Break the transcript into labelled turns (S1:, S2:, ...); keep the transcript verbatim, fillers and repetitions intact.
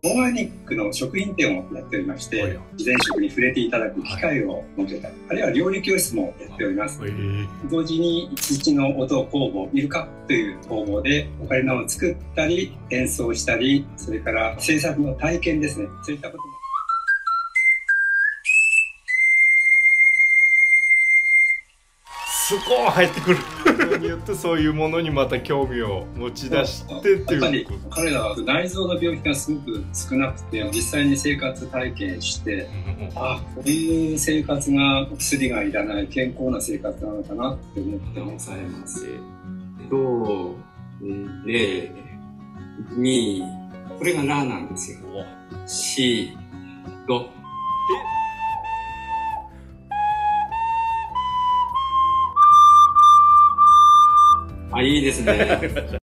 S1: オーガニックの食品店をやっておりまして、自然食に触れていただく機会を設けたり、あるいは料理教室もやっております。同時に土の音工房ミルカという工房でオカリナを作ったり演奏したり、それから制作の体験ですね、そういったことも。
S2: スコーン入ってくることによってそういうものにまた興味を持ち出してっていうこと。やっぱり
S1: 彼らは内臓の病気がすごく少なくて、実際に生活体験して、あ、こういう生活が薬がいらない健康な生活なのかなって思ってもされます。
S3: と、で、に、これがラなんですよ。し、ド。あ、いいですね。